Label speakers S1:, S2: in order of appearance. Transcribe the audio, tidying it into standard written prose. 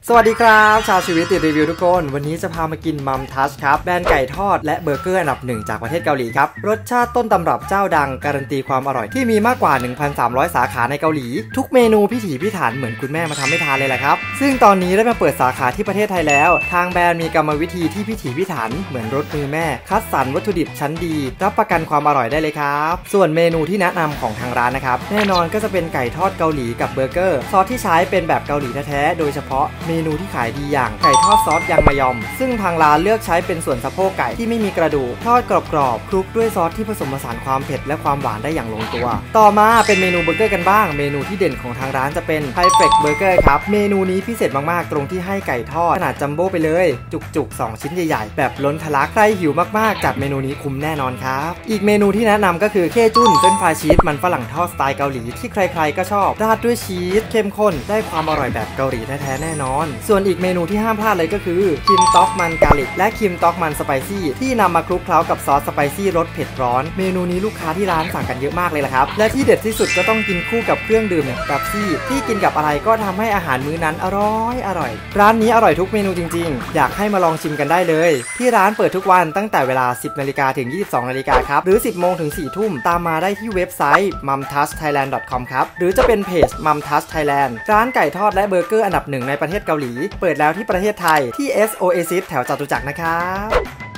S1: สวัสดีครับชาวชีวิตติดรีวิวทุกคนวันนี้จะพามากินมัมทัชครับแบรนด์ไก่ทอดและเบอร์เกอร์อันดับหนึ่งจากประเทศเกาหลีครับรสชาติต้นตำรับเจ้าดังการันตีความอร่อยที่มีมากกว่า 1,300 สาขาในเกาหลีทุกเมนูพิถีพิถันเหมือนคุณแม่มาทำให้ทานเลยแหละครับซึ่งตอนนี้ได้มาเปิดสาขาที่ประเทศไทยแล้วทางแบรนด์มีกรรมวิธีที่พิถีพิถันเหมือนรสมือแม่คัดสรรวัตถุดิบชั้นดีรับประกันความอร่อยได้เลยครับส่วนเมนูที่แนะนำของทางร้านนะครับแน่นอนก็จะเป็นไก่ทอดเกาหลีกับเบอร์เกอร์ซอสที่ใช้เป็นแบบเกาหลีแท้ๆโดยเฉพาะเมนูที่ขายดีอย่างไก่ทอดซอสยังมายอมซึ่งทางร้านเลือกใช้เป็นส่วนสะโพกไก่ที่ไม่มีกระดูกทอดกรอบๆคลุกด้วยซอสที่ผสมผสานความเผ็ดและความหวานได้อย่างลงตัวต่อมาเป็นเมนูเบอร์เกอร์กันบ้างเมนูที่เด่นของทางร้านจะเป็นไฮเฟรกเบอร์เกอร์ครับเมนูนี้พิเศษมากๆตรงที่ให้ไก่ทอดขนาดจัมโบ้ไปเลยจุกๆ2ชิ้นใหญ่ๆแบบล้นทะลักใครหิวมากๆจัดเมนูนี้คุ้มแน่นอนครับอีกเมนูที่แนะนำก็คือเคจุนเป็นฟรายชีสมันฝรั่งทอดสไตล์เกาหลีที่ใครๆก็ชอบราดด้วยชีสเข้มข้นได้ความอร่อยแบบเกาหลีแท้ๆแน่นอนส่วนอีกเมนูที่ห้ามพลาดเลยก็คือคิมต๊อกมันกาลิกและคิมต๊อกมันสไปซี่ที่นำมาคลุกเคล้ากับซอสสไปซี่รสเผ็ดร้อนเมนูนี้ลูกค้าที่ร้านสั่งกันเยอะมากเลยล่ะครับและที่เด็ดที่สุดก็ต้องกินคู่กับเครื่องดื่มแบบซี่ที่กินกับอะไรก็ทำให้อาหารมื้อนั้นอร่อยร้านนี้อร่อยทุกเมนูจริงๆอยากให้มาลองชิมกันได้เลยที่ร้านเปิดทุกวันตั้งแต่เวลา 10 นาฬิกาถึง 22 นาฬิกาครับหรือ 10 โมงถึง 4 ทุ่มตามมาได้ที่เว็บไซต์ mumtouchthailand.com ครับหรือจะเป็นเพจ mumtouch Thailand ร้านไก่ทอดและเบอร์เกอร์อันดับหนึ่งในประเทศเกาหลีเปิดแล้วที่ประเทศไทยที่ S Oasis แถวจตุจักรนะครับ